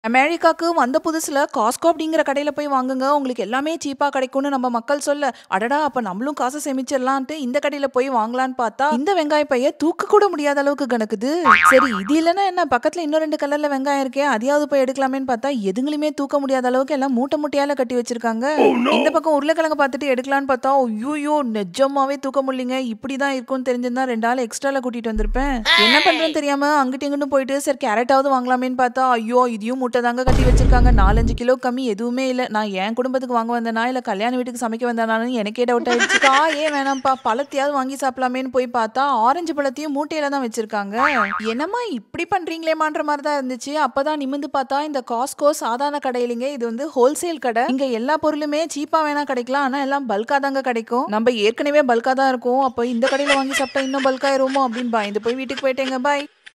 அமெரிக்காக்கு வந்த புதுசுல காஸ்கோ அப்படிங்கிற கடையில போய் வாங்குங்க. உங்களுக்கு எல்லாமே சீப்பா கிடைக்கும்னு நம்ம மக்கள் சொல்ல, அடடா! அப்ப நம்மளும் காச சேமிச்சிடலான்ட்டு இந்த கடையில போய் வாங்கலான்னு பார்த்தா, இந்த வெங்காய பைய தூக்க கூட முடியாத அளவுக்கு கனக்குது. சரி இது இல்லன்னா என்ன பக்கத்துல இன்னும் 2 கலர்ல வெங்காயம் இருக்கே, அதையாவது போய் எடுக்கலாமேன்னு பார்த்தா, எதுங்களுமே தூக்க முடியாத அளவுக்கு எல்லாம் மூட்டை மூட்டையால கட்டி வச்சிருக்காங்க. இந்த பக்கம் உருளைக்கிழங்கு பார்த்துட்டு எடுக்கலான்னு பார்த்தா, ஐய்யயோ! நிஜமாவே தூக்க முடியலங்க. இப்படிதான் இருக்கும்னு தெரிஞ்சிருந்தா 2 ஆள் எக்ஸ்ட்ரால கூட்டிட்டு வந்திருப்பேன். என்ன பண்றேன்னு தெரியாம அங்கிட்டு இங்கிட்டும் போயிட்டு சரி கேரட்டாவது வாங்கலாமேன்னு பார்த்தா, ஐயோ! இதையும் மூட்டை தாங்க கட்டி வச்சிருக்காங்க. 4, 5 கிலோ கம்மி எதுவுமே இல்ல. நான் என் குடும்பத்துக்கு வாங்க வந்தேனா, இல்ல கல்யாண வீட்டுக்கு சமைக்க வந்தேனான்னு எனக்கே டவுட் ஆயிடுச்சு. காயே வேணாம்ப்பா, பழத்தையாவது வாங்கி சாப்பிடலாமேன்னு போய் பார்த்தா, ஆரஞ்சு பழத்தையும் மூட்டையில தான் வச்சிருக்காங்க. என்னம்மா இப்படி பண்றீங்களேமான்ற மாரி தான் இருந்துச்சு. அப்பதான் நிமிர்ந்து பார்த்தா, இந்த காஸ்கோ சாதாரண கடை இல்லைங்க. இது வந்து ஹோல்சேல் கடை. இங்க எல்லா பொருளுமே சீப்பா வேணா கிடைக்கலாம். ஆனா எல்லாம் பல்கா தாங்க கிடைக்கும். நம்ம ஏற்கனவே பல்கா தான் இருக்கோம். அப்ப இந்த கடையில வாங்கி சாப்பிட்டா இன்னும் பல்கா ஆயிருவோமோ அப்படின்னு பயந்து போய் வீட்டுக்கு போயிட்டேங்க. பாய்.